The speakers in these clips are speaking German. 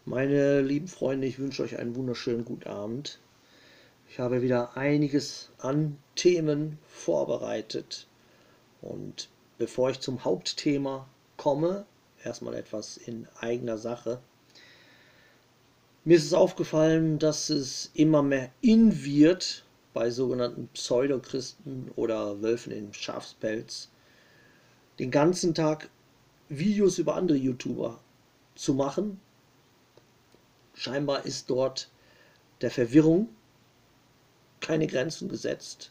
Meine lieben Freunde, ich wünsche euch einen wunderschönen guten Abend. Ich habe wieder einiges an Themen vorbereitet. Und bevor ich zum Hauptthema komme, erstmal etwas in eigener Sache. Mir ist es aufgefallen, dass es immer mehr in wird, bei sogenannten Pseudochristen oder Wölfen in Schafspelz, den ganzen Tag Videos über andere YouTuber zu machen. Scheinbar ist dort der Verwirrung keine Grenzen gesetzt.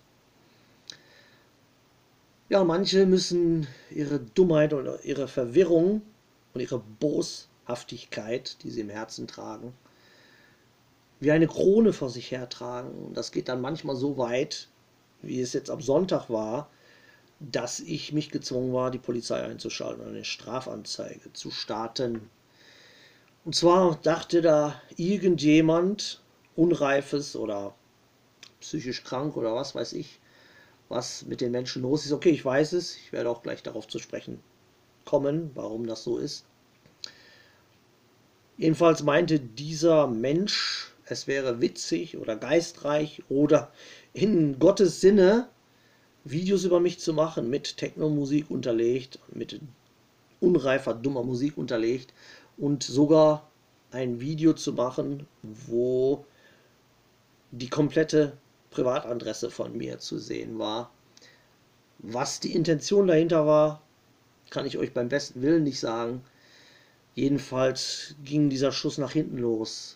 Ja, manche müssen ihre Dummheit oder ihre Verwirrung und ihre Boshaftigkeit, die sie im Herzen tragen, wie eine Krone vor sich hertragen. Und das geht dann manchmal so weit, wie es jetzt am Sonntag war, dass ich mich gezwungen war, die Polizei einzuschalten und eine Strafanzeige zu starten. Und zwar dachte da irgendjemand, Unreifes oder psychisch krank oder was weiß ich, was mit den Menschen los ist. Okay, ich weiß es, ich werde auch gleich darauf zu sprechen kommen, warum das so ist. Jedenfalls meinte dieser Mensch, es wäre witzig oder geistreich oder in Gottes Sinne Videos über mich zu machen, mit Techno-Musik unterlegt, mit unreifer, dummer Musik unterlegt und sogar ein Video zu machen, wo die komplette Privatadresse von mir zu sehen war. Was die Intention dahinter war, kann ich euch beim besten Willen nicht sagen. Jedenfalls ging dieser Schuss nach hinten los.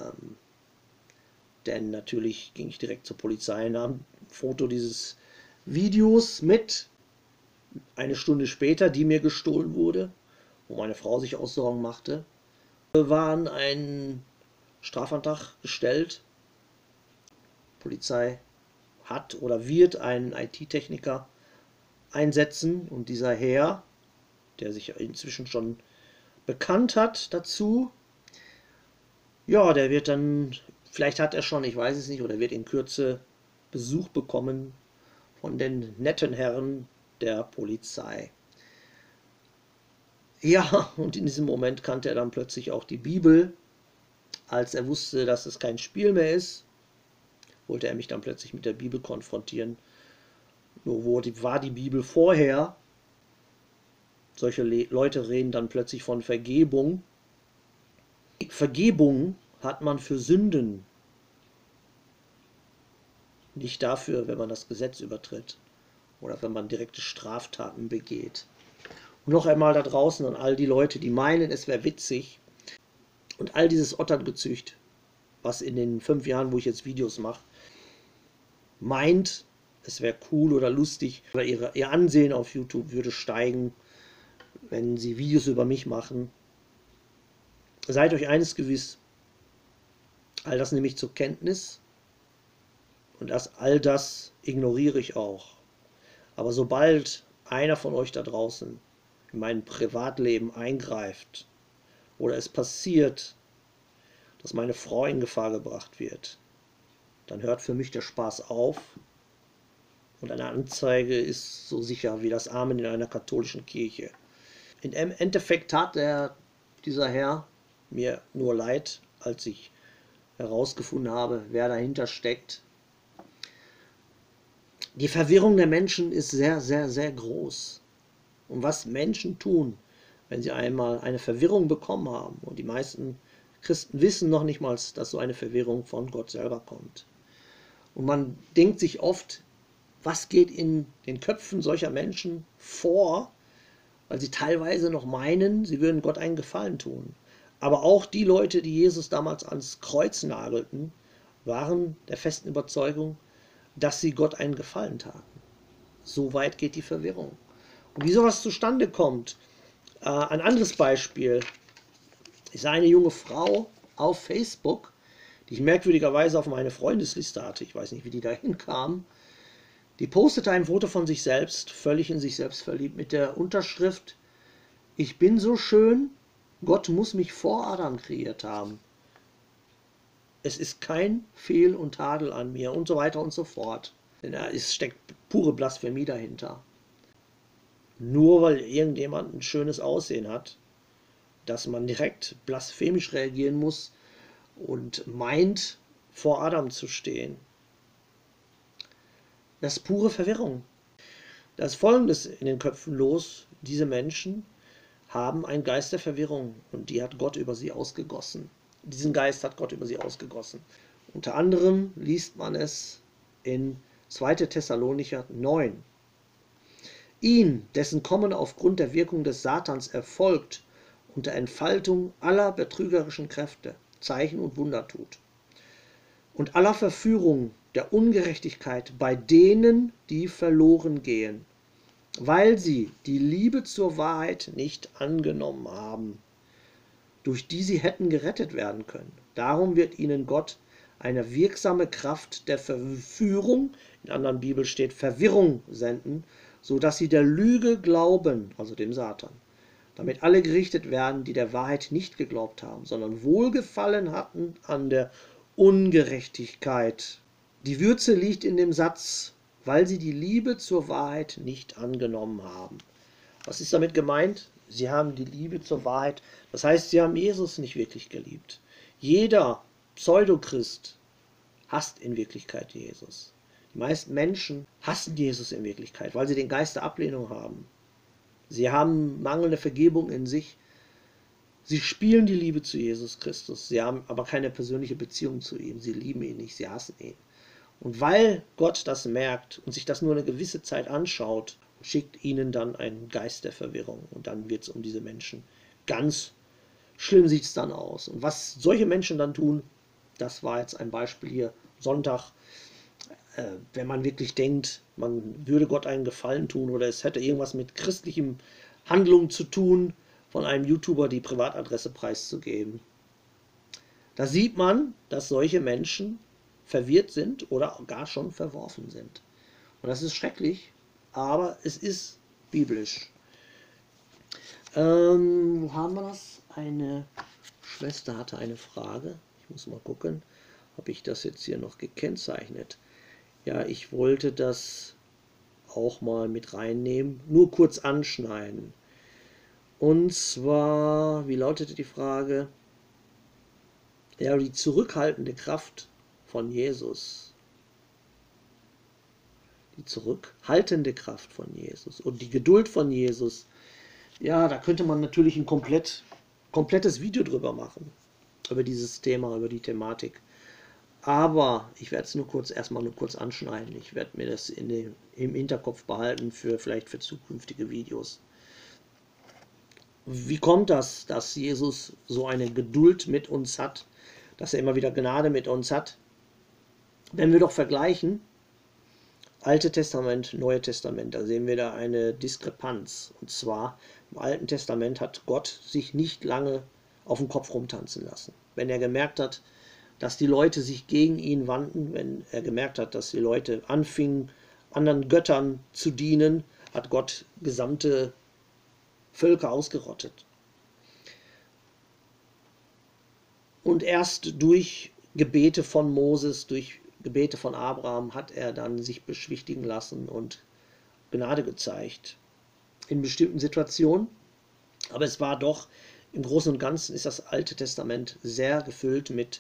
Denn natürlich ging ich direkt zur Polizei, nahm ein Foto dieses Videos mit, eine Stunde später, die mir gestohlen wurde, wo meine Frau sich auch Sorgen machte. Wir waren einen Strafantrag gestellt. Die Polizei hat oder wird einen IT-Techniker einsetzen und dieser Herr, der sich inzwischen schon bekannt hat dazu, ja, der wird dann, vielleicht hat er schon, ich weiß es nicht, oder wird in Kürze Besuch bekommen von den netten Herren der Polizei. Ja, und in diesem Moment kannte er dann plötzlich auch die Bibel. Als er wusste, dass es kein Spiel mehr ist, wollte er mich dann plötzlich mit der Bibel konfrontieren. Nur wo war die Bibel vorher? Solche Leute reden dann plötzlich von Vergebung. Vergebung hat man für Sünden, nicht dafür, wenn man das Gesetz übertritt oder wenn man direkte Straftaten begeht. Und noch einmal da draußen an all die Leute, die meinen, es wäre witzig und all dieses Otterngezücht, was in den 5 Jahren, wo ich jetzt Videos mache, meint, es wäre cool oder lustig oder ihr Ansehen auf YouTube würde steigen, wenn sie Videos über mich machen. Seid euch eines gewiss, all das nehme ich zur Kenntnis und all das ignoriere ich auch. Aber sobald einer von euch da draußen in mein Privatleben eingreift oder es passiert, dass meine Frau in Gefahr gebracht wird, dann hört für mich der Spaß auf und eine Anzeige ist so sicher wie das Amen in einer katholischen Kirche. Im Endeffekt tat dieser Herr mir nur leid, als ich herausgefunden habe, wer dahinter steckt. Die Verwirrung der Menschen ist sehr, sehr, sehr groß. Und was Menschen tun, wenn sie einmal eine Verwirrung bekommen haben, und die meisten Christen wissen noch nicht mal, dass so eine Verwirrung von Gott selber kommt. Und man denkt sich oft, was geht in den Köpfen solcher Menschen vor, weil sie teilweise noch meinen, sie würden Gott einen Gefallen tun. Aber auch die Leute, die Jesus damals ans Kreuz nagelten, waren der festen Überzeugung, dass sie Gott einen Gefallen taten. So weit geht die Verwirrung. Und wie sowas zustande kommt, ein anderes Beispiel. Ich sah eine junge Frau auf Facebook, die ich merkwürdigerweise auf meine Freundesliste hatte. Ich weiß nicht, wie die da hinkam. Die postete ein Foto von sich selbst, völlig in sich selbst verliebt, mit der Unterschrift: Ich bin so schön, Gott muss mich vor Adam kreiert haben. Es ist kein Fehl und Tadel an mir und so weiter und so fort. Denn es steckt pure dass man direkt blasphemisch reagieren muss und meint, vor Adam zu stehen. Das ist pure Verwirrung. Da ist Folgendes in den Köpfen los: Diese Menschen haben einen Geist der Verwirrung und die hat Gott über sie ausgegossen. Diesen Geist hat Gott über sie ausgegossen. Unter anderem liest man es in 2. Thessalonicher 9. Ihn, dessen Kommen aufgrund der Wirkung des Satans erfolgt, unter Entfaltung aller betrügerischen Kräfte, Zeichen und Wunder tut, und aller Verführung der Ungerechtigkeit bei denen, die verloren gehen, weil sie die Liebe zur Wahrheit nicht angenommen haben, durch die sie hätten gerettet werden können. Darum wird ihnen Gott eine wirksame Kraft der Verführung, in anderen Bibeln steht Verwirrung, senden, so dass sie der Lüge glauben, also dem Satan, damit alle gerichtet werden, die der Wahrheit nicht geglaubt haben, sondern Wohlgefallen hatten an der Ungerechtigkeit. Die Würze liegt in dem Satz, weil sie die Liebe zur Wahrheit nicht angenommen haben. Was ist damit gemeint? Sie haben die Liebe zur Wahrheit, das heißt, sie haben Jesus nicht wirklich geliebt. Jeder Pseudochrist hasst in Wirklichkeit Jesus. Die meisten Menschen hassen Jesus in Wirklichkeit, weil sie den Geist der Ablehnung haben. Sie haben mangelnde Vergebung in sich. Sie spielen die Liebe zu Jesus Christus. Sie haben aber keine persönliche Beziehung zu ihm. Sie lieben ihn nicht, sie hassen ihn. Und weil Gott das merkt und sich das nur eine gewisse Zeit anschaut, schickt ihnen dann einen Geist der Verwirrung. Und dann wird es um diese Menschen ganz schlimm, sieht es dann aus. Und was solche Menschen dann tun, das war jetzt ein Beispiel hier Sonntag. Wenn man wirklich denkt, man würde Gott einen Gefallen tun oder es hätte irgendwas mit christlichem Handlung zu tun, von einem YouTuber die Privatadresse preiszugeben. Da sieht man, dass solche Menschen verwirrt sind oder gar schon verworfen sind. Und das ist schrecklich, aber es ist biblisch. Wo haben wir das? Eine Schwester hatte eine Frage. Ich muss mal gucken, habe ich das jetzt hier noch gekennzeichnet. Ja, ich wollte das auch mal mit reinnehmen, nur kurz anschneiden. Und zwar, wie lautete die Frage? Ja, die zurückhaltende Kraft von Jesus. Die zurückhaltende Kraft von Jesus und die Geduld von Jesus. Ja, da könnte man natürlich ein komplettes Video drüber machen. Über dieses Thema, über die Thematik. Aber ich werde es erstmal nur kurz anschneiden. Ich werde mir das im Hinterkopf behalten, vielleicht für zukünftige Videos. Wie kommt das, dass Jesus so eine Geduld mit uns hat, dass er immer wieder Gnade mit uns hat? Wenn wir doch vergleichen, Alte Testament, Neue Testament, da sehen wir da eine Diskrepanz. Und zwar, im Alten Testament hat Gott sich nicht lange auf den Kopf rumtanzen lassen. Wenn er gemerkt hat, dass die Leute sich gegen ihn wandten, wenn er gemerkt hat, dass die Leute anfingen, anderen Göttern zu dienen, hat Gott gesamte Völker ausgerottet. Und erst durch Gebete von Moses, durch Gebete von Abraham hat er dann sich beschwichtigen lassen und Gnade gezeigt in bestimmten Situationen. Aber es war doch, im Großen und Ganzen ist das Alte Testament sehr gefüllt mit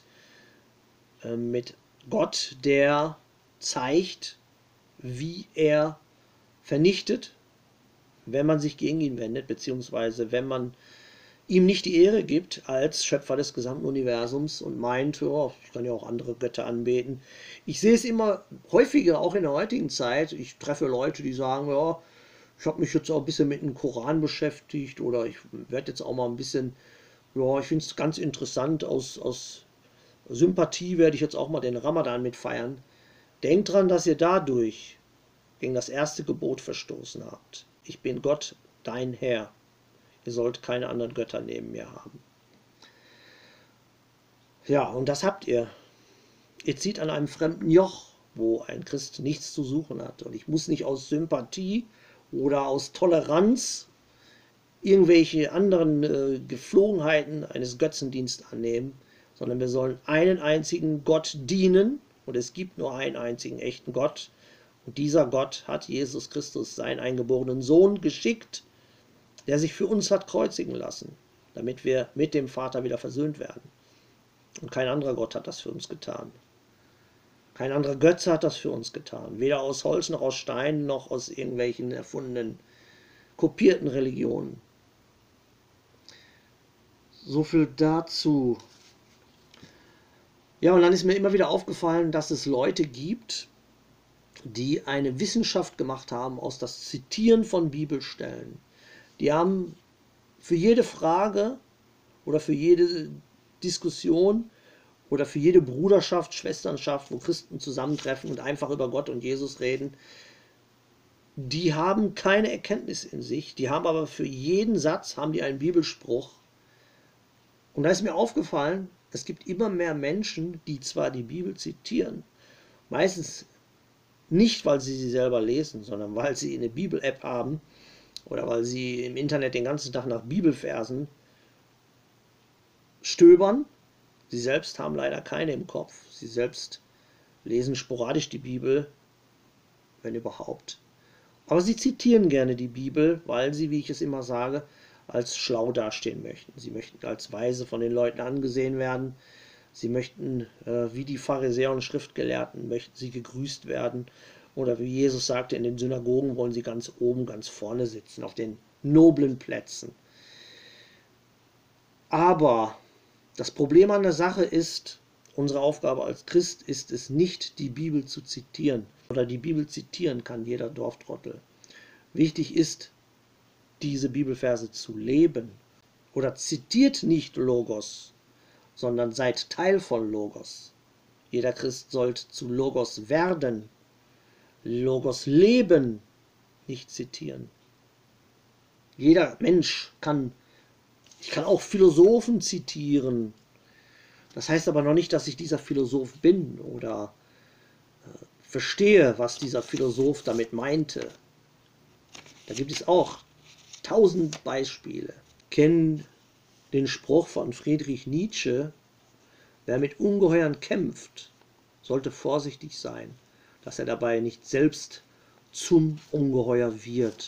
Gott, der zeigt, wie er vernichtet, wenn man sich gegen ihn wendet, beziehungsweise wenn man ihm nicht die Ehre gibt als Schöpfer des gesamten Universums und meint, oh, ich kann ja auch andere Götter anbeten. Ich sehe es immer häufiger, auch in der heutigen Zeit. Ich treffe Leute, die sagen, ja, ich habe mich jetzt auch ein bisschen mit dem Koran beschäftigt oder ich werde jetzt auch mal ein bisschen, ja, ich finde es ganz interessant, aus Sympathie werde ich jetzt auch mal den Ramadan mitfeiern. Denkt dran, dass ihr dadurch gegen das erste Gebot verstoßen habt. Ich bin Gott, dein Herr. Ihr sollt keine anderen Götter neben mir haben. Ja, und das habt ihr. Ihr zieht an einem fremden Joch, wo ein Christ nichts zu suchen hat. Und ich muss nicht aus Sympathie oder aus Toleranz irgendwelche anderen Geflogenheiten eines Götzendienstes annehmen, sondern wir sollen einen einzigen Gott dienen. Und es gibt nur einen einzigen echten Gott. Und dieser Gott hat Jesus Christus, seinen eingeborenen Sohn, geschickt, der sich für uns hat kreuzigen lassen. damit wir mit dem Vater wieder versöhnt werden. Und kein anderer Gott hat das für uns getan. Kein anderer Götze hat das für uns getan. Weder aus Holz noch aus Stein noch aus irgendwelchen erfundenen, kopierten Religionen. So viel dazu. Ja, und dann ist mir immer wieder aufgefallen, dass es Leute gibt, die eine Wissenschaft gemacht haben aus das Zitieren von Bibelstellen. Die haben für jede Frage oder für jede Diskussion oder für jede Bruderschaft, Schwesternschaft, wo Christen zusammentreffen und einfach über Gott und Jesus reden, die haben keine Erkenntnis in sich, die haben aber für jeden Satz haben die einen Bibelspruch. Und da ist mir aufgefallen, es gibt immer mehr Menschen, die zwar die Bibel zitieren, meistens nicht, weil sie selber lesen, sondern weil sie eine Bibel-App haben oder weil sie im Internet den ganzen Tag nach Bibelversen stöbern. Sie selbst haben leider keine im Kopf. Sie selbst lesen sporadisch die Bibel, wenn überhaupt. Aber sie zitieren gerne die Bibel, weil sie, wie ich es immer sage, als schlau dastehen möchten. Sie möchten als weise von den Leuten angesehen werden. Sie möchten, wie die Pharisäer und Schriftgelehrten, möchten sie gegrüßt werden. Oder wie Jesus sagte, in den Synagogen wollen sie ganz oben, ganz vorne sitzen, auf den noblen Plätzen. Aber das Problem an der Sache ist, unsere Aufgabe als Christ ist es nicht, die Bibel zu zitieren. Oder die Bibel zitieren kann jeder Dorftrottel. Wichtig ist, diese Bibelverse zu leben. Oder zitiert nicht Logos, sondern seid Teil von Logos. Jeder Christ sollte zu Logos werden. Logos leben, nicht zitieren. Jeder Mensch kann, ich kann auch Philosophen zitieren. Das heißt aber noch nicht, dass ich dieser Philosoph bin oder verstehe, was dieser Philosoph damit meinte. Da gibt es auch 1000 Beispiele. Kennen den Spruch von Friedrich Nietzsche: Wer mit Ungeheuern kämpft, sollte vorsichtig sein, dass er dabei nicht selbst zum Ungeheuer wird.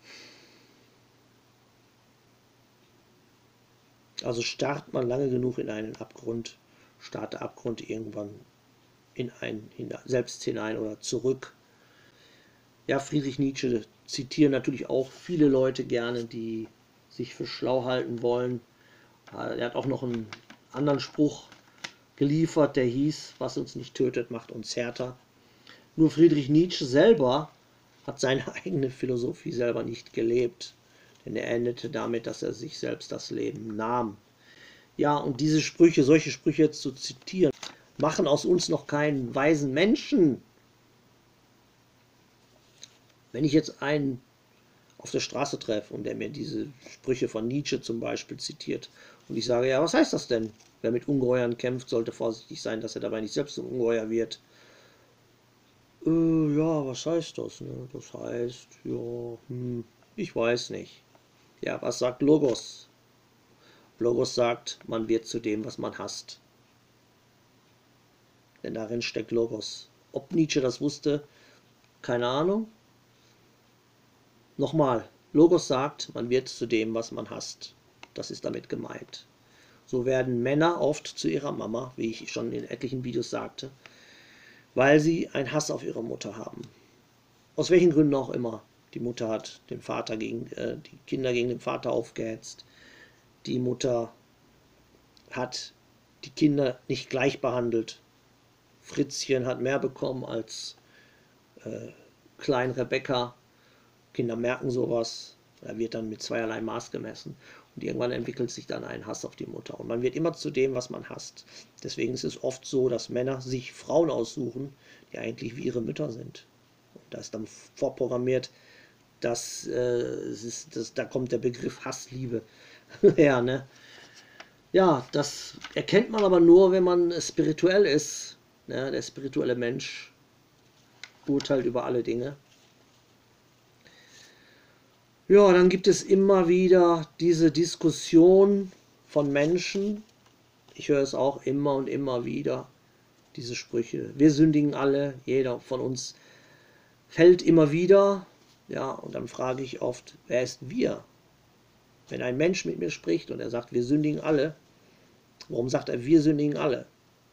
Also starrt man lange genug in einen Abgrund, starrt der Abgrund irgendwann in einen selbst hinein oder zurück. Ja, Friedrich Nietzsche zitieren natürlich auch viele Leute gerne, die sich für schlau halten wollen. Er hat auch noch einen anderen Spruch geliefert, der hieß: Was uns nicht tötet, macht uns härter. Nur Friedrich Nietzsche selber hat seine eigene Philosophie selber nicht gelebt, denn er endete damit, dass er sich selbst das Leben nahm. Ja, und diese Sprüche, solche Sprüche jetzt zu zitieren, machen aus uns noch keinen weisen Menschen. Wenn ich jetzt einen auf der Straße treffe und der mir diese Sprüche von Nietzsche zum Beispiel zitiert und ich sage, ja, was heißt das denn? Wer mit Ungeheuern kämpft, sollte vorsichtig sein, dass er dabei nicht selbst zum Ungeheuer wird. Ja, was heißt das? Ne? Das heißt, ja, ich weiß nicht. Ja, was sagt Logos? Logos sagt, man wird zu dem, was man hasst. Denn darin steckt Logos. Ob Nietzsche das wusste, keine Ahnung. Nochmal, Logos sagt, man wird zu dem, was man hasst. Das ist damit gemeint. So werden Männer oft zu ihrer Mama, wie ich schon in etlichen Videos sagte, weil sie einen Hass auf ihre Mutter haben. Aus welchen Gründen auch immer. Die Mutter hat den Vater die Kinder gegen den Vater aufgehetzt. Die Mutter hat die Kinder nicht gleich behandelt. Fritzchen hat mehr bekommen als Klein Rebecca. Kinder merken sowas. Er wird dann mit zweierlei Maß gemessen. Und irgendwann entwickelt sich dann ein Hass auf die Mutter. Und man wird immer zu dem, was man hasst. Deswegen ist es oft so, dass Männer sich Frauen aussuchen, die eigentlich wie ihre Mütter sind. Und da ist dann vorprogrammiert, dass da kommt der Begriff Hassliebe her, ne? Ja, das erkennt man aber nur, wenn man spirituell ist. Ne? Der spirituelle Mensch urteilt über alle Dinge. Ja, dann gibt es immer wieder diese Diskussion von Menschen. Ich höre es auch immer und immer wieder, diese Sprüche. Wir sündigen alle, jeder von uns fällt immer wieder. Ja, und dann frage ich oft, wer ist wir? Wenn ein Mensch mit mir spricht und er sagt, wir sündigen alle, warum sagt er, wir sündigen alle?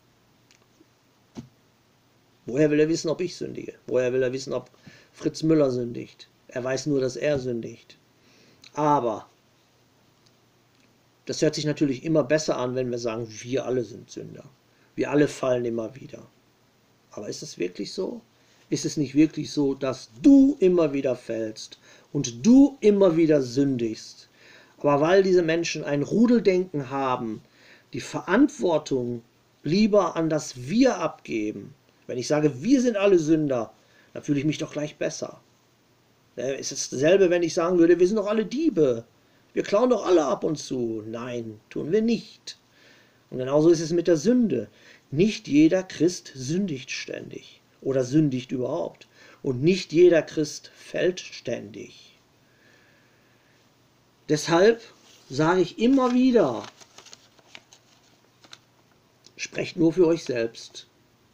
Woher will er wissen, ob ich sündige? Woher will er wissen, ob Fritz Müller sündigt? Er weiß nur, dass er sündigt. Aber das hört sich natürlich immer besser an, wenn wir sagen, wir alle sind Sünder. Wir alle fallen immer wieder. Aber ist es wirklich so? Ist es nicht wirklich so, dass du immer wieder fällst und du immer wieder sündigst? Aber weil diese Menschen ein Rudeldenken haben, die Verantwortung lieber an das Wir abgeben. Wenn ich sage, wir sind alle Sünder, dann fühle ich mich doch gleich besser. Es ist dasselbe, wenn ich sagen würde, wir sind doch alle Diebe. Wir klauen doch alle ab und zu. Nein, tun wir nicht. Und genauso ist es mit der Sünde. Nicht jeder Christ sündigt ständig oder sündigt überhaupt. Und nicht jeder Christ fällt ständig. Deshalb sage ich immer wieder, sprecht nur für euch selbst.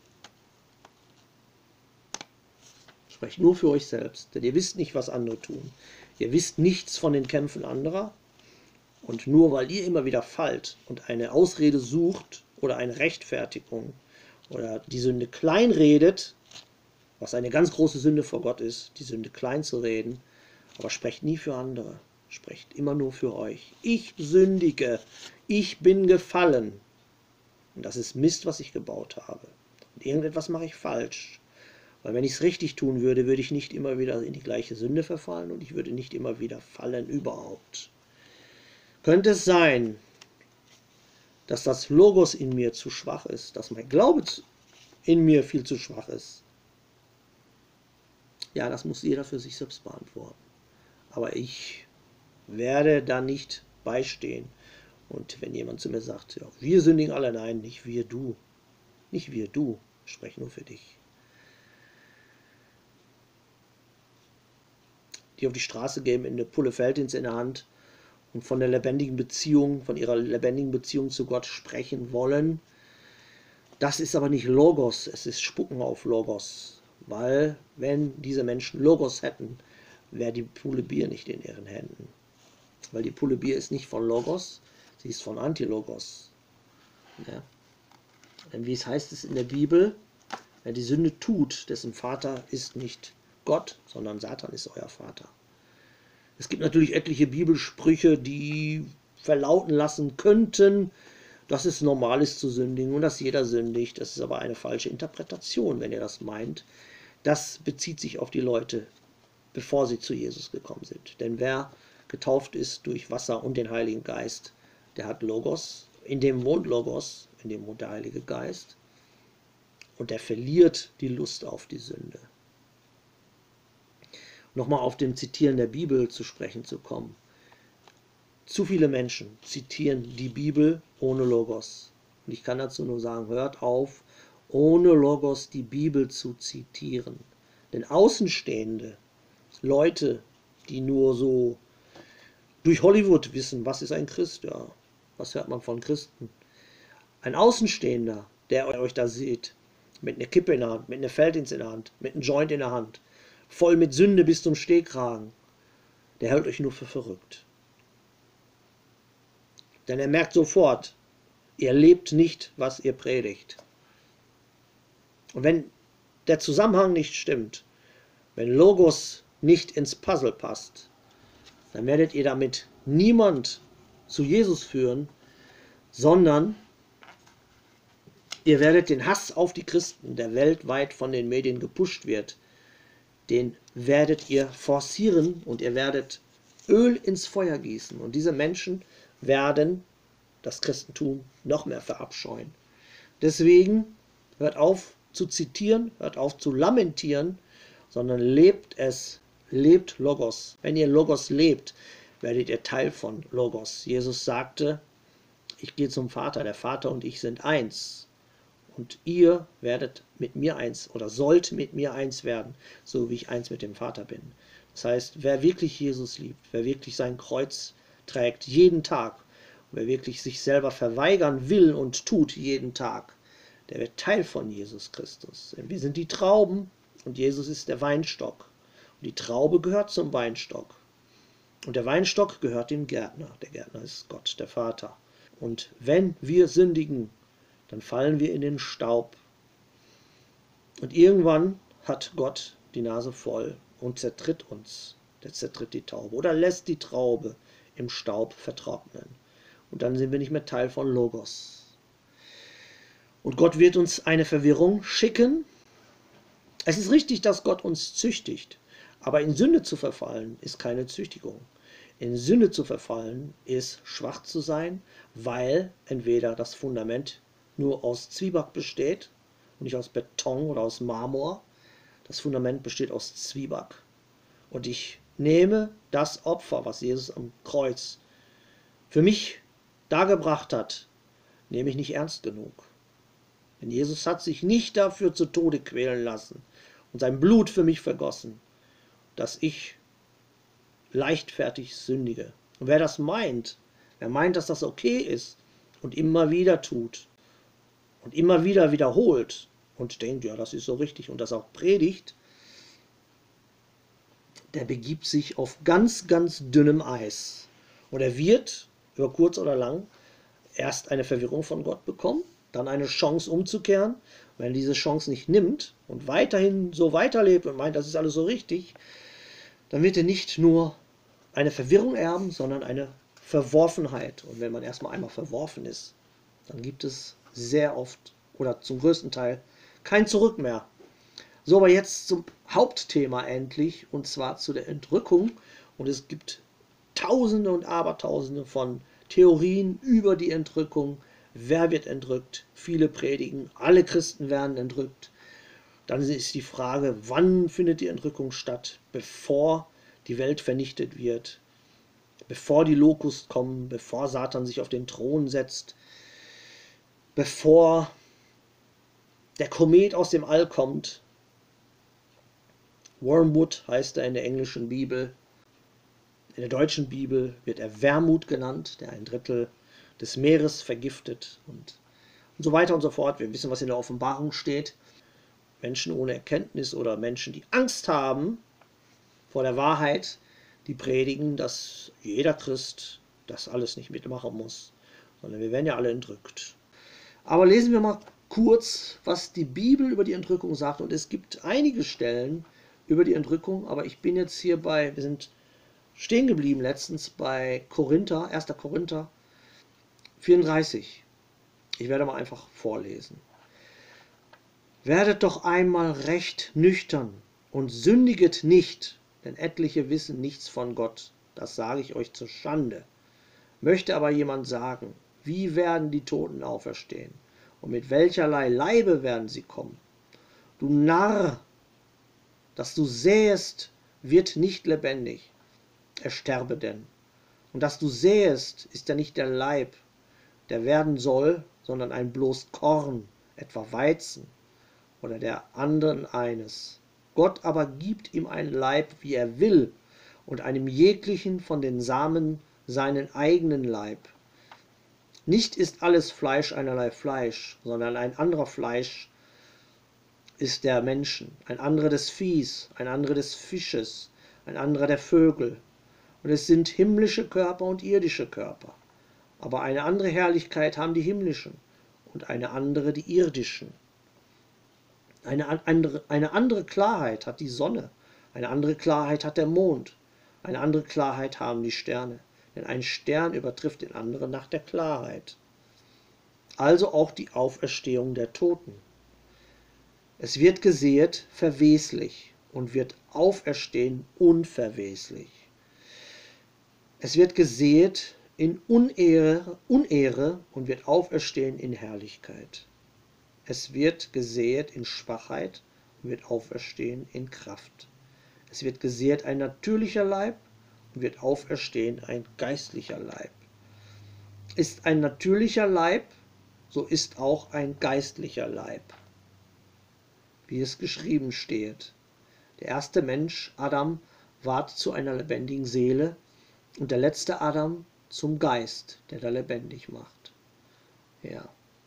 Sprecht nur für euch selbst, denn ihr wisst nicht, was andere tun. Ihr wisst nichts von den Kämpfen anderer. Und nur weil ihr immer wieder fallt und eine Ausrede sucht oder eine Rechtfertigung oder die Sünde kleinredet, was eine ganz große Sünde vor Gott ist, die Sünde klein zu reden, aber sprecht nie für andere. Sprecht immer nur für euch. Ich sündige, ich bin gefallen. Und das ist Mist, was ich gebaut habe. Und irgendetwas mache ich falsch. Weil wenn ich es richtig tun würde, würde ich nicht immer wieder in die gleiche Sünde verfallen und ich würde nicht immer wieder fallen überhaupt. Könnte es sein, dass das Logos in mir zu schwach ist, dass mein Glaube in mir viel zu schwach ist? Ja, das muss jeder für sich selbst beantworten. Aber ich werde da nicht beistehen. Und wenn jemand zu mir sagt, ja, wir sündigen alle, nein, nicht wir, du. Nicht wir, du. Ich spreche nur für dich. Die auf die Straße gehen, in eine Pulle Feldins in der Hand und von der lebendigen Beziehung, von ihrer lebendigen Beziehung zu Gott sprechen wollen. Das ist aber nicht Logos, es ist Spucken auf Logos. Weil, wenn diese Menschen Logos hätten, wäre die Pulle Bier nicht in ihren Händen. Weil die Pulle Bier ist nicht von Logos, sie ist von Antilogos. Ja. Denn wie es heißt es in der Bibel, wer die Sünde tut, dessen Vater ist nicht Gott, sondern Satan ist euer Vater. Es gibt natürlich etliche Bibelsprüche, die verlauten lassen könnten, dass es normal ist zu sündigen und dass jeder sündigt. Das ist aber eine falsche Interpretation, wenn ihr das meint. Das bezieht sich auf die Leute, bevor sie zu Jesus gekommen sind. Denn wer getauft ist durch Wasser und den Heiligen Geist, der hat Logos, in dem wohnt Logos, in dem wohnt der Heilige Geist. Und der verliert die Lust auf die Sünde. Nochmal auf dem Zitieren der Bibel zu sprechen zu kommen. Zu viele Menschen zitieren die Bibel ohne Logos. Und ich kann dazu nur sagen, hört auf, ohne Logos die Bibel zu zitieren. Denn Außenstehende, Leute, die nur so durch Hollywood wissen, was ist ein Christ, ja, was hört man von Christen? Ein Außenstehender, der euch da sieht, mit einer Kippe in der Hand, mit einer Feldins in der Hand, mit einem Joint in der Hand, voll mit Sünde bis zum Stehkragen, der hält euch nur für verrückt. Denn er merkt sofort, ihr lebt nicht, was ihr predigt. Und wenn der Zusammenhang nicht stimmt, wenn Logos nicht ins Puzzle passt, dann werdet ihr damit niemand zu Jesus führen, sondern ihr werdet den Hass auf die Christen, der weltweit von den Medien gepusht wird, den werdet ihr forcieren und ihr werdet Öl ins Feuer gießen. Und diese Menschen werden das Christentum noch mehr verabscheuen. Deswegen hört auf zu zitieren, hört auf zu lamentieren, sondern lebt es, lebt Logos. Wenn ihr Logos lebt, werdet ihr Teil von Logos. Jesus sagte, ich gehe zum Vater, der Vater und ich sind eins. Und ihr werdet mit mir eins oder sollt mit mir eins werden, so wie ich eins mit dem Vater bin. Das heißt, wer wirklich Jesus liebt, wer wirklich sein Kreuz trägt, jeden Tag, wer wirklich sich selber verweigern will und tut jeden Tag, der wird Teil von Jesus Christus. Denn wir sind die Trauben und Jesus ist der Weinstock. Und die Traube gehört zum Weinstock. Und der Weinstock gehört dem Gärtner. Der Gärtner ist Gott, der Vater. Und wenn wir sündigen, dann fallen wir in den Staub. Und irgendwann hat Gott die Nase voll und zertritt uns. Der zertritt die Taube oder lässt die Traube im Staub vertrocknen. Und dann sind wir nicht mehr Teil von Logos. Und Gott wird uns eine Verwirrung schicken. Es ist richtig, dass Gott uns züchtigt. Aber in Sünde zu verfallen, ist keine Züchtigung. In Sünde zu verfallen, ist schwach zu sein, weil entweder das Fundament nur aus Zwieback besteht und nicht aus Beton oder aus Marmor. Das Fundament besteht aus Zwieback. Und ich nehme das Opfer, was Jesus am Kreuz für mich dargebracht hat, nehme ich nicht ernst genug. Denn Jesus hat sich nicht dafür zu Tode quälen lassen und sein Blut für mich vergossen, dass ich leichtfertig sündige. Und wer das meint, wer meint, dass das okay ist und immer wieder tut und immer wieder wiederholt und denkt, ja, das ist so richtig und das auch predigt, der begibt sich auf ganz, ganz dünnem Eis. Und er wird über kurz oder lang erst eine Verwirrung von Gott bekommen, dann eine Chance umzukehren. Wenn er diese Chance nicht nimmt und weiterhin so weiterlebt und meint, das ist alles so richtig, dann wird er nicht nur eine Verwirrung erben, sondern eine Verworfenheit. Und wenn man erstmal einmal verworfen ist, dann gibt es sehr oft oder zum größten Teil kein Zurück mehr. So, aber jetzt zum Hauptthema endlich, und zwar zu der Entrückung. Und es gibt Tausende und Abertausende von Theorien über die Entrückung. Wer wird entrückt? Viele predigen, alle Christen werden entrückt. Dann ist die Frage, wann findet die Entrückung statt? Bevor die Welt vernichtet wird, bevor die Locusts kommen, bevor Satan sich auf den Thron setzt, bevor der Komet aus dem All kommt. Wormwood heißt er in der englischen Bibel. In der deutschen Bibel wird er Wermut genannt, der ein Drittel des Meeres vergiftet und so weiter und so fort. Wir wissen, was in der Offenbarung steht. Menschen ohne Erkenntnis oder Menschen, die Angst haben vor der Wahrheit, die predigen, dass jeder Christ das alles nicht mitmachen muss, sondern wir werden ja alle entrückt. Aber lesen wir mal kurz, was die Bibel über die Entrückung sagt. Und es gibt einige Stellen über die Entrückung, aber ich bin jetzt hier wir sind stehen geblieben letztens bei Korinther, 1. Korinther 34. Ich werde mal einfach vorlesen. Werdet doch einmal recht nüchtern und sündiget nicht, denn etliche wissen nichts von Gott. Das sage ich euch zur Schande. Möchte aber jemand sagen, wie werden die Toten auferstehen? Und mit welcherlei Leibe werden sie kommen? Du Narr, dass du sähest, wird nicht lebendig. Er sterbe denn. Und dass du sähest, ist ja nicht der Leib, der werden soll, sondern ein bloß Korn, etwa Weizen oder der anderen eines. Gott aber gibt ihm einen Leib, wie er will, und einem jeglichen von den Samen seinen eigenen Leib. Nicht ist alles Fleisch einerlei Fleisch, sondern ein anderer Fleisch ist der Menschen, ein anderer des Viehs, ein anderer des Fisches, ein anderer der Vögel. Und es sind himmlische Körper und irdische Körper. Aber eine andere Herrlichkeit haben die himmlischen und eine andere die irdischen. Eine andere Klarheit hat die Sonne, eine andere Klarheit hat der Mond, eine andere Klarheit haben die Sterne, denn ein Stern übertrifft den anderen nach der Klarheit. Also auch die Auferstehung der Toten. Es wird gesäet verweslich und wird auferstehen unverweslich. Es wird gesäet in Unehre und wird auferstehen in Herrlichkeit. Es wird gesäet in Schwachheit und wird auferstehen in Kraft. Es wird gesäet ein natürlicher Leib und wird auferstehen ein geistlicher Leib. Ist ein natürlicher Leib, so ist auch ein geistlicher Leib, wie es geschrieben steht. Der erste Mensch, Adam, ward zu einer lebendigen Seele und der letzte Adam zum Geist, der da lebendig macht. Ja.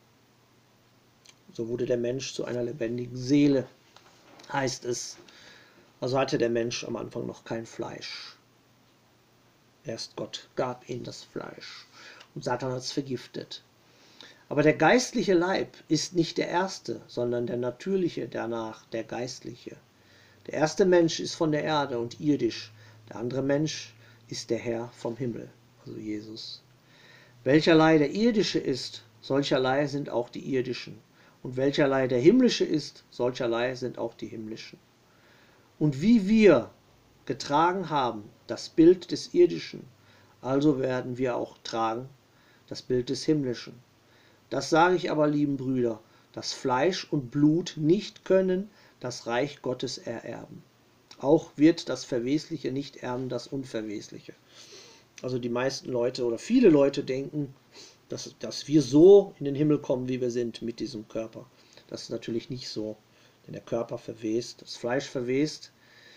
So wurde der Mensch zu einer lebendigen Seele, heißt es. Also hatte der Mensch am Anfang noch kein Fleisch. Erst Gott gab ihnen das Fleisch und Satan hat es vergiftet. Aber der geistliche Leib ist nicht der erste, sondern der natürliche, danach der geistliche. Der erste Mensch ist von der Erde und irdisch, der andere Mensch ist der Herr vom Himmel, also Jesus. Welcherlei der irdische ist, solcherlei sind auch die irdischen. Und welcherlei der himmlische ist, solcherlei sind auch die himmlischen. Und wie wir getragen haben das Bild des Irdischen, also werden wir auch tragen das Bild des Himmlischen. Das sage ich aber, lieben Brüder, dass Fleisch und Blut nicht können das Reich Gottes ererben. Auch wird das Verwesliche nicht erben das Unverwesliche. Also die meisten Leute oder viele Leute denken, dass wir so in den Himmel kommen, wie wir sind mit diesem Körper. Das ist natürlich nicht so, denn der Körper verwest, das Fleisch verwest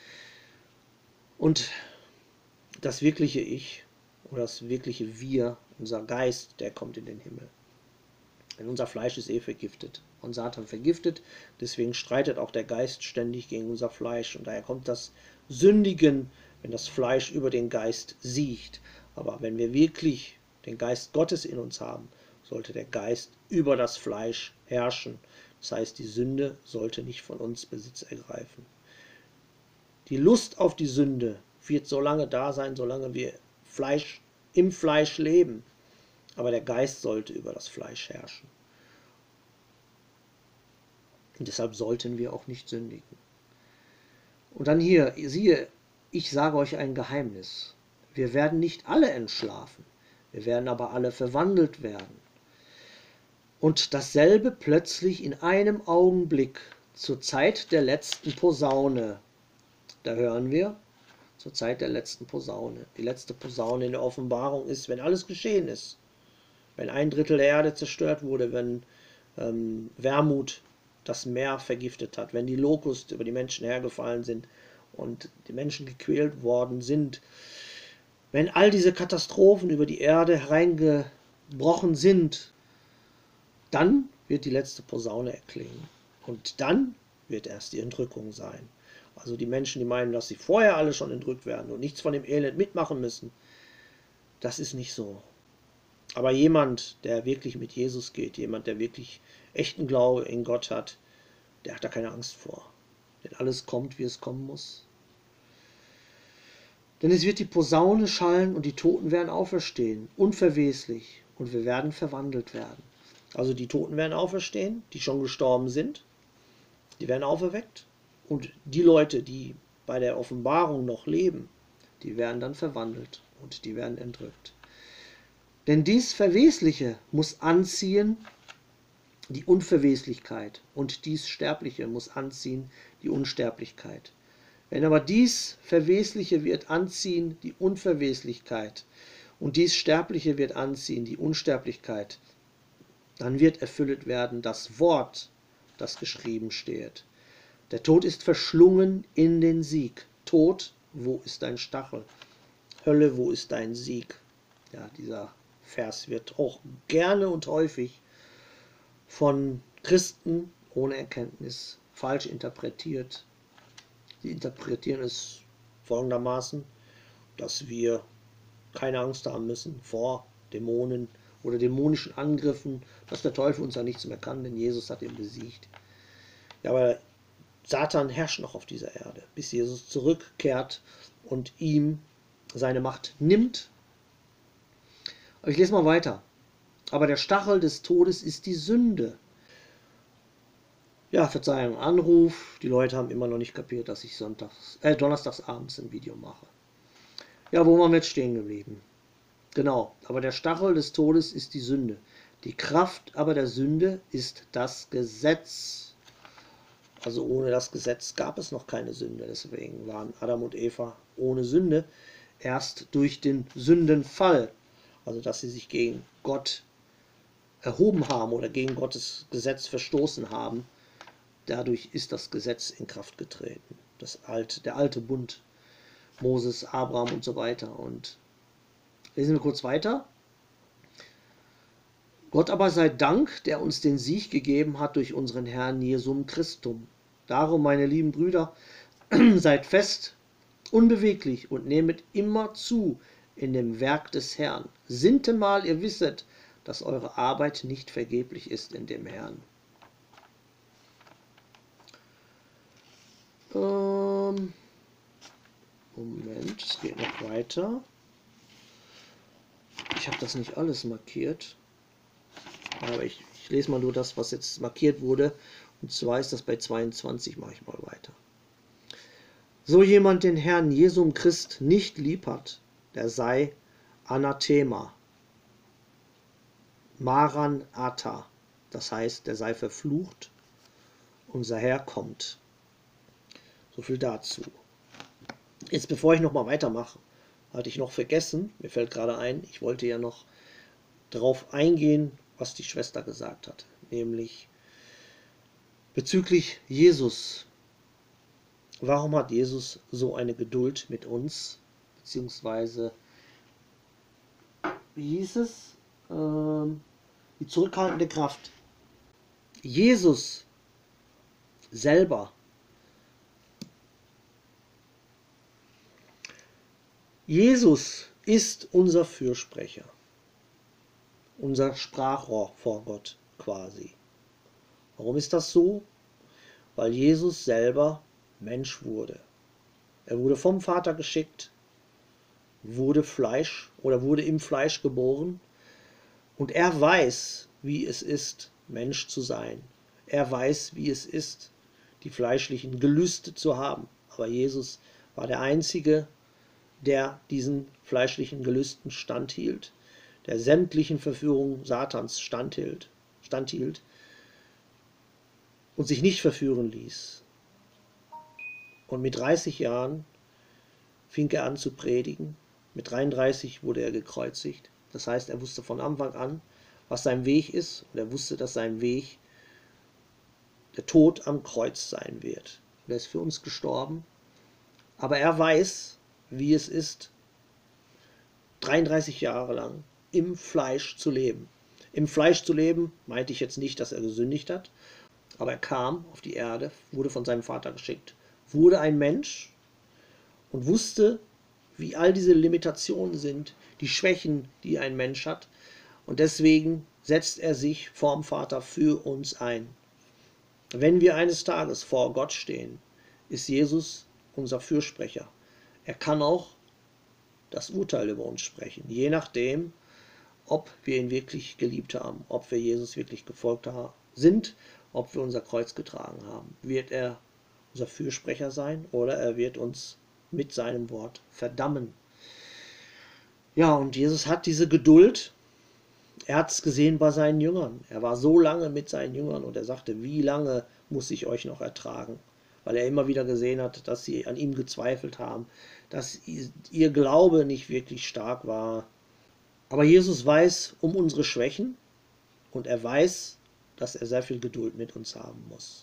und das wirkliche Ich oder das wirkliche Wir, unser Geist, der kommt in den Himmel. Denn unser Fleisch ist vergiftet, von Satan vergiftet, deswegen streitet auch der Geist ständig gegen unser Fleisch und daher kommt das Sündigen, wenn das Fleisch über den Geist siegt. Aber wenn wir wirklich den Geist Gottes in uns haben, sollte der Geist über das Fleisch herrschen. Das heißt, die Sünde sollte nicht von uns Besitz ergreifen. Die Lust auf die Sünde wird so lange da sein, solange wir im Fleisch leben. Aber der Geist sollte über das Fleisch herrschen. Und deshalb sollten wir auch nicht sündigen. Und dann hier, siehe, ich sage euch ein Geheimnis. Wir werden nicht alle entschlafen, wir werden aber alle verwandelt werden. Und dasselbe plötzlich in einem Augenblick, zur Zeit der letzten Posaune. Da hören wir, zur Zeit der letzten Posaune. Die letzte Posaune in der Offenbarung ist, wenn alles geschehen ist. Wenn 1/3 der Erde zerstört wurde, wenn Wermut das Meer vergiftet hat, wenn die Locusten über die Menschen hergefallen sind und die Menschen gequält worden sind, wenn all diese Katastrophen über die Erde hereingebrochen sind, dann wird die letzte Posaune erklingen. Und dann wird erst die Entrückung sein. Also die Menschen, die meinen, dass sie vorher alle schon entrückt werden und nichts von dem Elend mitmachen müssen, das ist nicht so. Aber jemand, der wirklich mit Jesus geht, jemand, der wirklich echten Glaube in Gott hat, der hat da keine Angst vor. Denn alles kommt, wie es kommen muss. Denn es wird die Posaune schallen und die Toten werden auferstehen, unverweslich, und wir werden verwandelt werden. Also die Toten werden auferstehen, die schon gestorben sind, die werden auferweckt. Und die Leute, die bei der Offenbarung noch leben, die werden dann verwandelt und die werden entrückt. Denn dies Verwesliche muss anziehen die Unverweslichkeit und dies Sterbliche muss anziehen die Unsterblichkeit. Wenn aber dies Verwesliche wird anziehen die Unverweslichkeit und dies Sterbliche wird anziehen die Unsterblichkeit, dann wird erfüllt werden das Wort, das geschrieben steht. Der Tod ist verschlungen in den Sieg. Tod, wo ist dein Stachel? Hölle, wo ist dein Sieg? Ja, dieser Vers wird auch gerne und häufig von Christen ohne Erkenntnis falsch interpretiert. Sie interpretieren es folgendermaßen, dass wir keine Angst haben müssen vor Dämonen oder dämonischen Angriffen, dass der Teufel uns ja nichts mehr kann, denn Jesus hat ihn besiegt. Ja, aber Satan herrscht noch auf dieser Erde, bis Jesus zurückkehrt und ihm seine Macht nimmt. Aber ich lese mal weiter. Aber der Stachel des Todes ist die Sünde. Ja, Verzeihung, Anruf. Die Leute haben immer noch nicht kapiert, dass ich donnerstags abends ein Video mache. Ja, wo waren wir jetzt stehen geblieben? Genau, aber der Stachel des Todes ist die Sünde. Die Kraft aber der Sünde ist das Gesetz. Also ohne das Gesetz gab es noch keine Sünde. Deswegen waren Adam und Eva ohne Sünde. Erst durch den Sündenfall, also dass sie sich gegen Gott erhoben haben oder gegen Gottes Gesetz verstoßen haben, dadurch ist das Gesetz in Kraft getreten. Der alte Bund, Moses, Abraham und so weiter. Und lesen wir kurz weiter. Gott aber sei Dank, der uns den Sieg gegeben hat durch unseren Herrn Jesum Christum. Darum, meine lieben Brüder, seid fest, unbeweglich und nehmet immer zu in dem Werk des Herrn. Sintemal ihr wisset, dass eure Arbeit nicht vergeblich ist in dem Herrn. Moment, es geht noch weiter. Ich habe das nicht alles markiert, aber ich lese mal nur das, was jetzt markiert wurde. Und zwar ist das bei 22, mache ich mal weiter. So jemand den Herrn Jesum Christ nicht lieb hat, der sei Anathema, Maranatha, das heißt, der sei verflucht, unser Herr kommt. So viel dazu. Jetzt, bevor ich nochmal weitermache, hatte ich noch vergessen, mir fällt gerade ein, ich wollte ja noch darauf eingehen, was die Schwester gesagt hat, nämlich bezüglich Jesus. Warum hat Jesus so eine Geduld mit uns, beziehungsweise, wie hieß es, die zurückhaltende Kraft. Jesus selber, Jesus ist unser Fürsprecher, unser Sprachrohr vor Gott quasi. Warum ist das so? Weil Jesus selber Mensch wurde. Er wurde vom Vater geschickt, wurde Fleisch oder wurde im Fleisch geboren und er weiß, wie es ist, Mensch zu sein. Er weiß, wie es ist, die fleischlichen Gelüste zu haben. Aber Jesus war der Einzige, der diesen fleischlichen Gelüsten standhielt, der sämtlichen Verführungen Satans standhielt und sich nicht verführen ließ. Und mit 30 Jahren fing er an zu predigen. Mit 33 wurde er gekreuzigt. Das heißt, er wusste von Anfang an, was sein Weg ist. Und er wusste, dass sein Weg der Tod am Kreuz sein wird. Und er ist für uns gestorben. Aber er weiß, wie es ist, 33 Jahre lang im Fleisch zu leben. Im Fleisch zu leben meinte ich jetzt nicht, dass er gesündigt hat, aber er kam auf die Erde, wurde von seinem Vater geschickt, wurde ein Mensch und wusste, wie all diese Limitationen sind, die Schwächen, die ein Mensch hat. Und deswegen setzt er sich vorm Vater für uns ein. Wenn wir eines Tages vor Gott stehen, ist Jesus unser Fürsprecher. Er kann auch das Urteil über uns sprechen, je nachdem, ob wir ihn wirklich geliebt haben, ob wir Jesus wirklich gefolgt sind, ob wir unser Kreuz getragen haben. Wird er unser Fürsprecher sein oder er wird uns mit seinem Wort verdammen. Ja, und Jesus hat diese Geduld. Er hat es gesehen bei seinen Jüngern. Er war so lange mit seinen Jüngern und er sagte, wie lange muss ich euch noch ertragen? Weil er immer wieder gesehen hat, dass sie an ihm gezweifelt haben, dass ihr Glaube nicht wirklich stark war. Aber Jesus weiß um unsere Schwächen und er weiß, dass er sehr viel Geduld mit uns haben muss.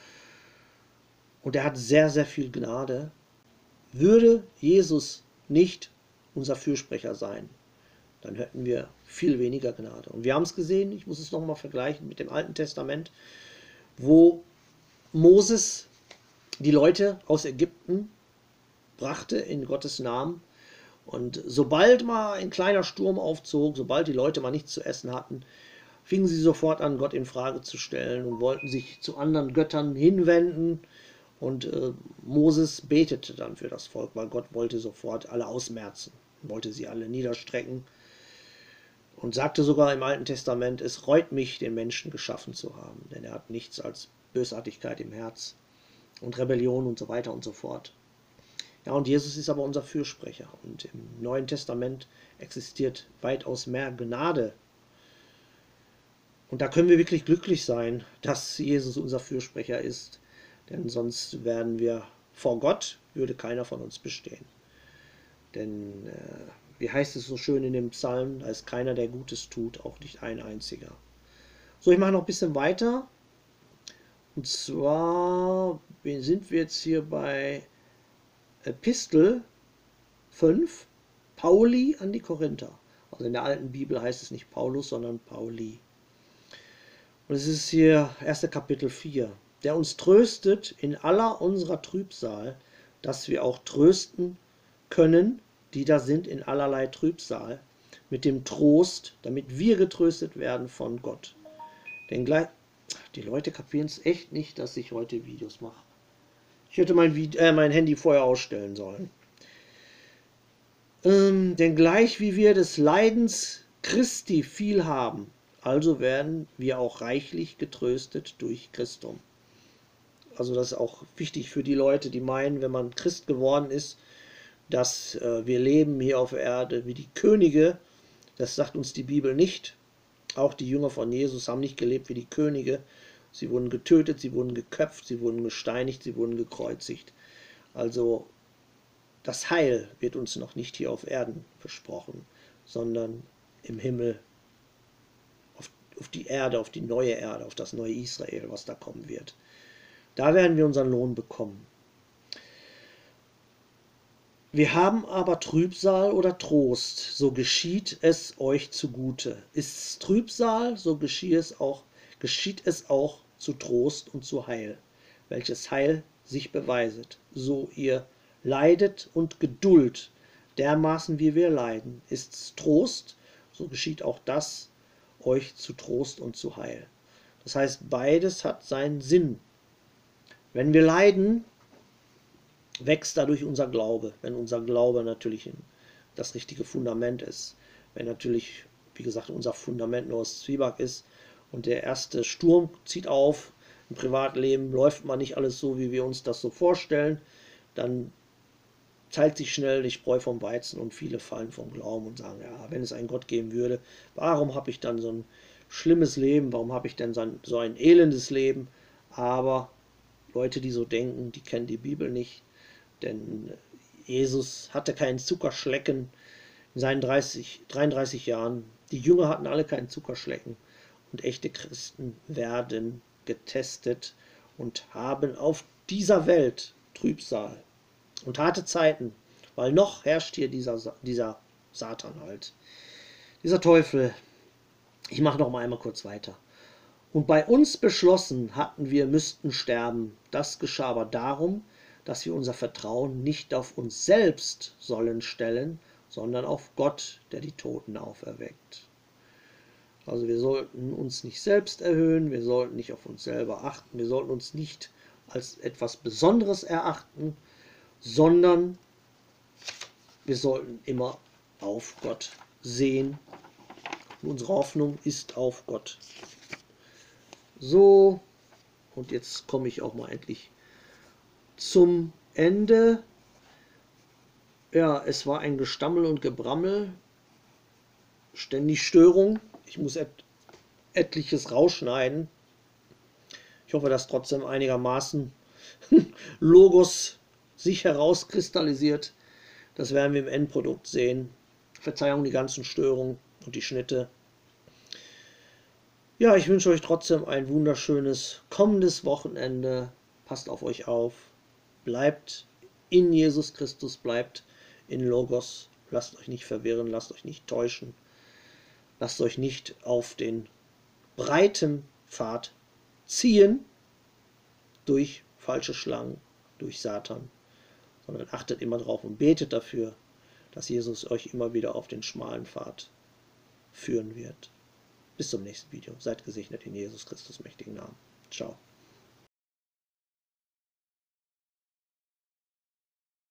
Und er hat sehr, sehr viel Gnade. Würde Jesus nicht unser Fürsprecher sein, dann hätten wir viel weniger Gnade. Und wir haben es gesehen, ich muss es nochmal vergleichen mit dem Alten Testament, wo Moses die Leute aus Ägypten brachte in Gottes Namen. Und sobald mal ein kleiner Sturm aufzog, sobald die Leute mal nichts zu essen hatten, fingen sie sofort an, Gott in Frage zu stellen und wollten sich zu anderen Göttern hinwenden. Und Moses betete dann für das Volk, weil Gott wollte sofort alle ausmerzen, wollte sie alle niederstrecken und sagte sogar im Alten Testament, es reut mich, den Menschen geschaffen zu haben, denn er hat nichts als Bösartigkeit im Herz und Rebellion und so weiter und so fort. Ja, und Jesus ist aber unser Fürsprecher und im Neuen Testament existiert weitaus mehr Gnade. Und da können wir wirklich glücklich sein, dass Jesus unser Fürsprecher ist, denn sonst werden wir vor Gott, würde keiner von uns bestehen. Denn, wie heißt es so schön in dem Psalm, da ist keiner, der Gutes tut, auch nicht ein einziger. So, ich mache noch ein bisschen weiter. Und zwar sind wir jetzt hier bei Epistel 5, Pauli an die Korinther. Also in der alten Bibel heißt es nicht Paulus, sondern Pauli. Und es ist hier 1. Kapitel 4. Der uns tröstet in aller unserer Trübsal, dass wir auch trösten können, die da sind in allerlei Trübsal, mit dem Trost, damit wir getröstet werden von Gott. Denn gleich, die Leute kapieren es echt nicht, dass ich heute Videos mache. Ich hätte mein Handy vorher ausstellen sollen. Denn gleich wie wir des Leidens Christi viel haben, also werden wir auch reichlich getröstet durch Christum. Also das ist auch wichtig für die Leute, die meinen, wenn man Christ geworden ist, dass wir leben hier auf der Erde wie die Könige. Das sagt uns die Bibel nicht. Auch die Jünger von Jesus haben nicht gelebt wie die Könige. Sie wurden getötet, sie wurden geköpft, sie wurden gesteinigt, sie wurden gekreuzigt. Also das Heil wird uns noch nicht hier auf Erden versprochen, sondern im Himmel auf die Erde, auf die neue Erde, auf das neue Israel, was da kommen wird. Da werden wir unseren Lohn bekommen. Wir haben aber Trübsal oder Trost, so geschieht es euch zugute. Ist es Trübsal, so geschieht es auch zu Trost und zu Heil, welches Heil sich beweiset, so ihr leidet und Geduld, dermaßen wie wir leiden. Ist's Trost, so geschieht auch das euch zu Trost und zu Heil. Das heißt, beides hat seinen Sinn. Wenn wir leiden, wächst dadurch unser Glaube, wenn unser Glaube natürlich das richtige Fundament ist. Wenn natürlich, wie gesagt, unser Fundament nur aus Zwieback ist und der erste Sturm zieht auf, im Privatleben läuft mal nicht alles so, wie wir uns das so vorstellen, dann teilt sich schnell die Spreu vom Weizen und viele fallen vom Glauben und sagen, ja, wenn es einen Gott geben würde, warum habe ich dann so ein schlimmes Leben, warum habe ich denn so ein elendes Leben? Aber Leute, die so denken, die kennen die Bibel nicht, denn Jesus hatte keinen Zuckerschlecken in seinen 33 Jahren. Die Jünger hatten alle keinen Zuckerschlecken und echte Christen werden getestet und haben auf dieser Welt Trübsal und harte Zeiten, weil noch herrscht hier dieser Satan halt, dieser Teufel. Ich mache noch mal einmal kurz weiter. Und bei uns beschlossen hatten wir müssten sterben. Das geschah aber darum, dass wir unser Vertrauen nicht auf uns selbst sollen stellen, sondern auf Gott, der die Toten auferweckt. Also wir sollten uns nicht selbst erhöhen, wir sollten nicht auf uns selber achten, wir sollten uns nicht als etwas Besonderes erachten, sondern wir sollten immer auf Gott sehen. Und unsere Hoffnung ist auf Gott. So, und jetzt komme ich auch mal endlich zum Ende. Ja, es war ein Gestammel und Gebrammel, ständig Störung. Ich muss etliches rausschneiden. Ich hoffe, dass trotzdem einigermaßen Logos sich herauskristallisiert. Das werden wir im Endprodukt sehen. Verzeihung die ganzen Störungen und die Schnitte. Ja, ich wünsche euch trotzdem ein wunderschönes kommendes Wochenende. Passt auf euch auf. Bleibt in Jesus Christus, bleibt in Logos. Lasst euch nicht verwirren, lasst euch nicht täuschen. Lasst euch nicht auf den breiten Pfad ziehen durch falsche Schlangen, durch Satan, sondern achtet immer drauf und betet dafür, dass Jesus euch immer wieder auf den schmalen Pfad führen wird. Bis zum nächsten Video. Seid gesegnet in Jesus Christus mächtigen Namen. Ciao.